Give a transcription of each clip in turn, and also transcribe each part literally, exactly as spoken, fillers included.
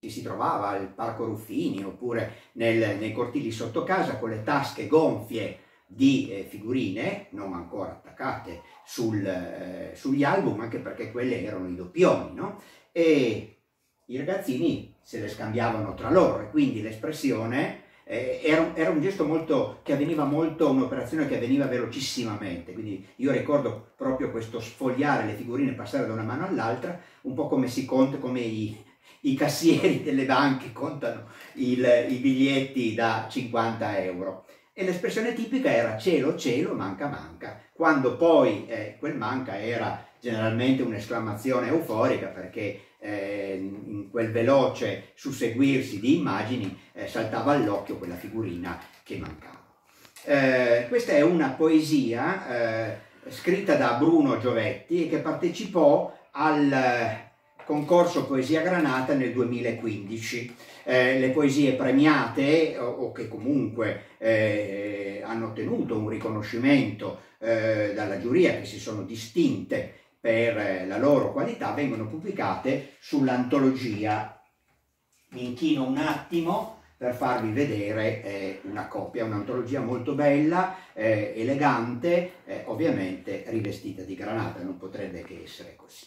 ci si trovava al Parco Ruffini oppure nel, nei cortili sotto casa con le tasche gonfie di eh, figurine non ancora attaccate sul, eh, sugli album, anche perché quelle erano i doppioni, no? E i ragazzini se le scambiavano tra loro e quindi l'espressione eh, era, era un gesto molto che avveniva molto, un'operazione che avveniva velocissimamente, quindi io ricordo proprio questo sfogliare le figurine, passare da una mano all'altra, un po' come si conta, come i, i cassieri delle banche contano il, i biglietti da cinquanta euro. E l'espressione tipica era cielo, cielo, manca, manca, quando poi eh, quel manca era generalmente un'esclamazione euforica perché eh, in quel veloce susseguirsi di immagini eh, saltava all'occhio quella figurina che mancava. Eh, questa è una poesia eh, scritta da Bruno Giovetti e che partecipò al concorso Poesia Granata nel duemilaquindici. Eh, le poesie premiate o, o che comunque eh, hanno ottenuto un riconoscimento eh, dalla giuria, che si sono distinte per eh, la loro qualità, vengono pubblicate sull'antologia. Mi inchino un attimo per farvi vedere eh, una copia, un'antologia molto bella, eh, elegante, eh, ovviamente rivestita di granata, non potrebbe che essere così.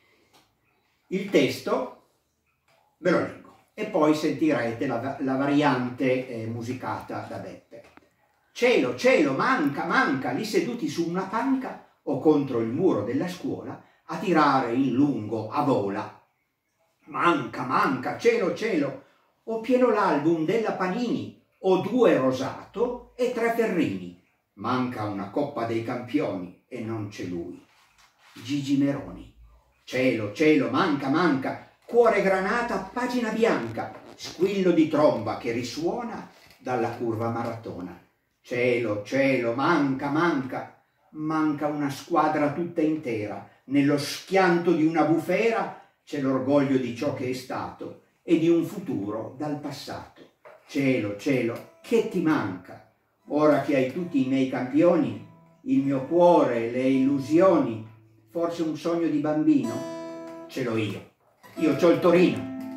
Il testo ve lo leggo e poi sentirete la, la variante eh, musicata da Beppe. Cielo, cielo, manca, manca, lì seduti su una panca o contro il muro della scuola a tirare in lungo a vola. Manca, manca, cielo, cielo, ho pieno l'album della Panini, ho due Rosato e tre Ferrini. Manca una Coppa dei Campioni e non c'è lui, Gigi Meroni. Cielo, cielo, manca, manca, cuore granata, pagina bianca, squillo di tromba che risuona dalla curva maratona. Cielo, cielo, manca, manca, manca una squadra tutta intera, nello schianto di una bufera c'è l'orgoglio di ciò che è stato e di un futuro dal passato. Cielo, cielo, che ti manca? Ora che hai tutti i miei campioni, il mio cuore, le illusioni, forse un sogno di bambino, ce l'ho io, io c'ho il Torino.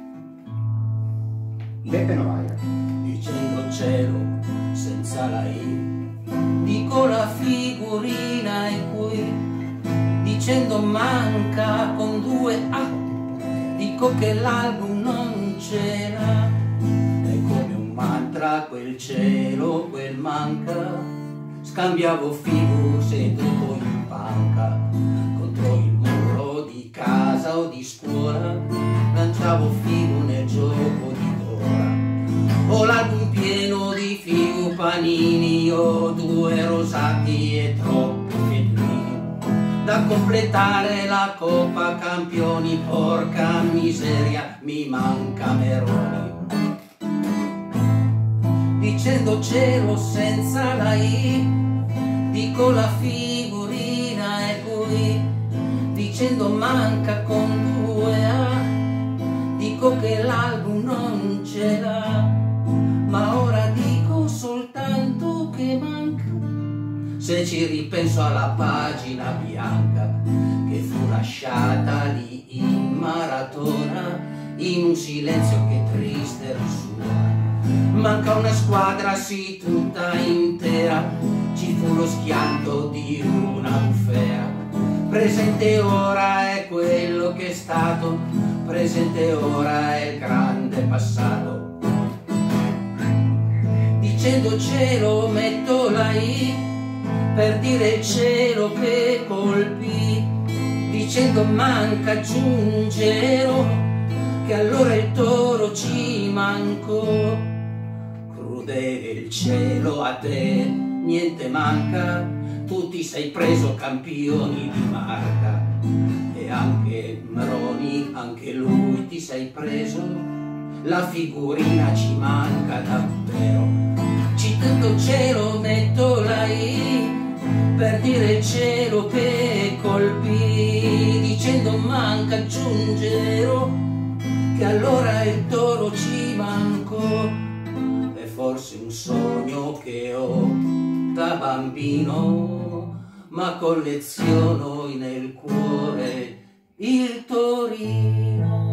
Beppe Novaira. Dicendo cielo senza la I, dico la figurina e qui, dicendo manca con due A, dico che l'album non c'era, è come un mantra quel cielo, quel manca, scambiavo figu seduto in panca, contro il muro di casa o di scuola, lanciavo figu nel gioco di Dora. Ho l'album pieno di figu Panini, ho due Rosati e troppi Ferrini, da completare la Coppa Campioni, porca miseria, mi manca Meroni. Dicendo cielo senza la I, dico la figurina è qui, dicendo manca con due A, dico che l'album non ce l'ha, ma ora dico soltanto che manca. Se ci ripenso alla pagina bianca che fu lasciata lì in maratona, in un silenzio che triste risuona, manca una squadra sì tutta intera, ci fu lo schianto di una bufera. Presente ora è quello che è stato, presente ora è il grande passato. Dicendo cielo metto la I per dire il cielo che colpì, dicendo manca aggiungero che allora il toro ci mancò. Crudele il cielo a te, niente manca, tu ti sei preso campioni di marca, e anche Meroni, anche lui ti sei preso, la figurina ci manca davvero. Citando cielo metto la I per dire il cielo che colpì, dicendo manca aggiungero che allora il toro ci mancò. È forse un sogno che ho da bambino, ma colleziono nel cuore il Torino.